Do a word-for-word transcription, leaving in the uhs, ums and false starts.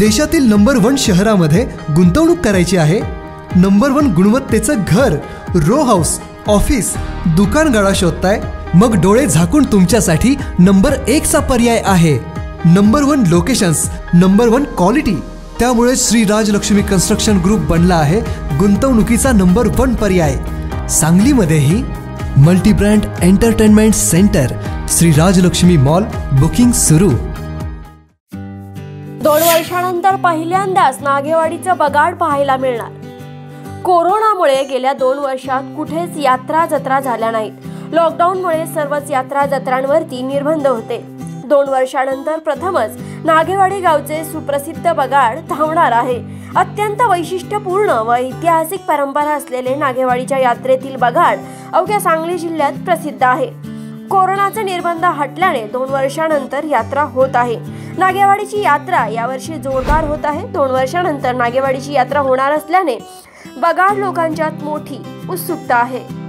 देशातील number one शहरामध्ये गुंतवणूक करायची आहे? नंबर वन गुणवत्तेचं घर, रो हाऊस, ऑफिस, दुकान गाळा शोधताय? मग डोळे झाकून तुमच्यासाठी नंबर एक चा पर्याय आहे. Number one locations, number one quality. त्यामुळे श्री राजलक्ष्मी कन्स्ट्रक्शन ग्रुप बनला आहे गुंतवणुकीचा नंबर वन पर्याय. सांगलीमध्येही multi brand entertainment centre, Shri Rajalakshmi mall, booking सुरू. दोन वर्षानंतर पहिल्यांदाच नागेवाडीचं बगाड पाहायला मिळणार. कोरोनामुळे गेल्या दोन वर्षात कुठेच यात्रा जत्रा झाल्या नाहीत. लॉकडाऊनमुळे सर्वच यात्रा जत्रांवरती निर्बंध होते. दोन वर्षानंतर प्रथमच नागेवाडी गावचे सुप्रसिद्ध बगाड धावणार आहे. अत्यंत वैशिष्ट्यपूर्ण व ऐतिहासिक परंपरा असलेले नागेवाडीच्या यात्रेतील बगाड अवघ्या सांगली जिल्ह्यात प्रसिद्ध आहे. कोरोनाचे निर्बंध हटल्याने दोन वर्षानंतर यात्रा होत आहे. नागेवाडीची यात्रा यावर्षी जोरदार होत आहे. दोन वर्षानंतर नागेवाडीची यात्रा होणार असल्याने बगाड लोकांच्यात मोठी उत्सुकता आहे.